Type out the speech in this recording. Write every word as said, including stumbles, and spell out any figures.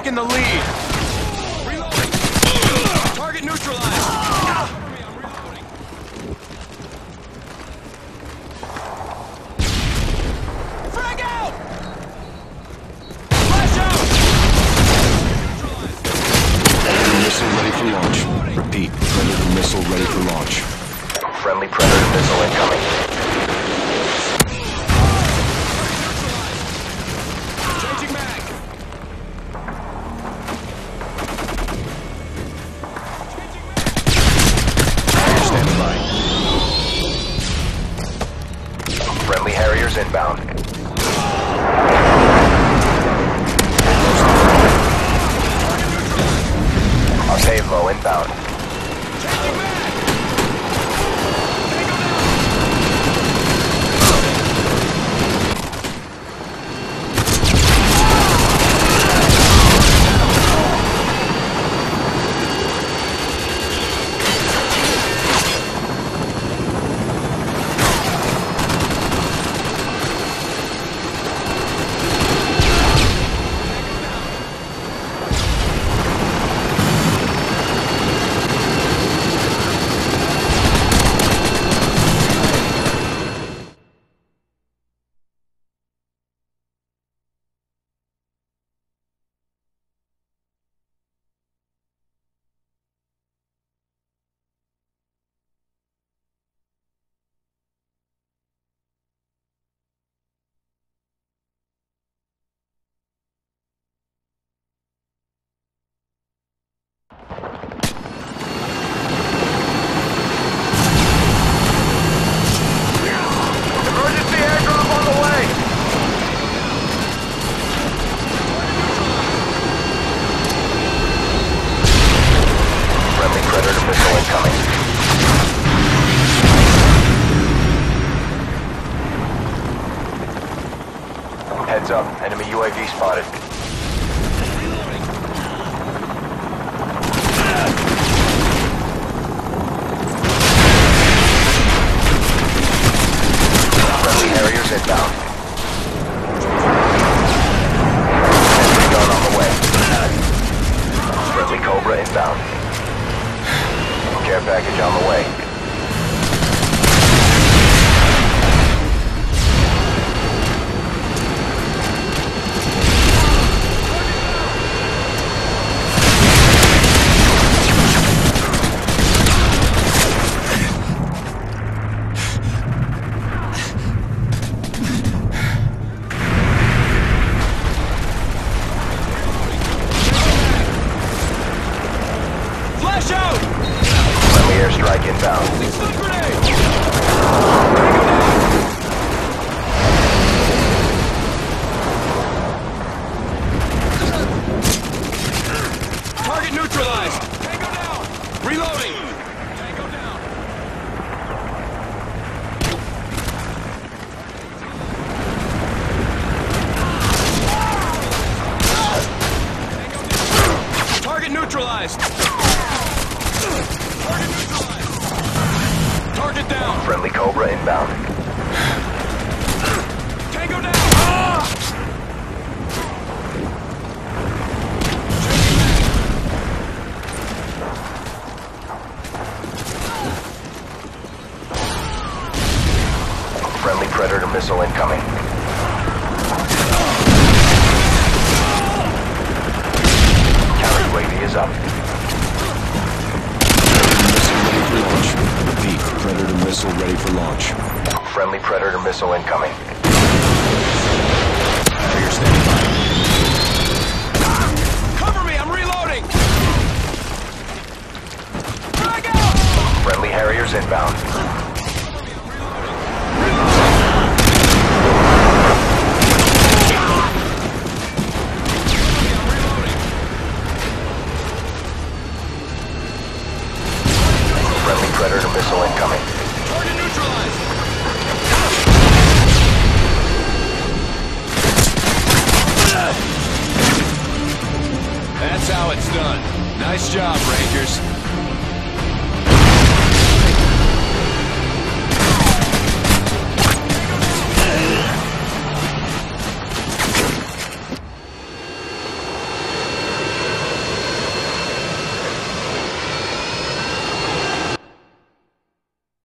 taking the lead. Reloading. Target neutralized. Cover me, I'm reloading. Frag out! Flash out! Predator missile ready for launch. Repeat, Predator missile ready for launch. Friendly Predator missile incoming. Changing mag. Standing by. Friendly Harriers inbound. Octavo inbound. Changing mag. Emergency airdrop on the way! Friendly Predator missile incoming. Heads up, enemy U A V spotted. Friendly Harriers inbound. Enemy gun on the way. Friendly Cobra inbound. Care package on the way. Flash out! Friendly airstrike inbound. Stun grenade! Target neutralized! Tango down! Reloading! Tango down! Target neutralized! Target neutralized! Target down! Friendly Cobra inbound. Tango down! Ah! Friendly Predator missile incoming. Counter U A V is up. Repeat, Predator missile ready for launch. Friendly Predator missile incoming. Harrier standing by. Cover me, I'm reloading! Frag out! Friendly Harriers inbound. Friendly Predator missile incoming. Target neutralized! That's how it's done. Nice job, Rangers.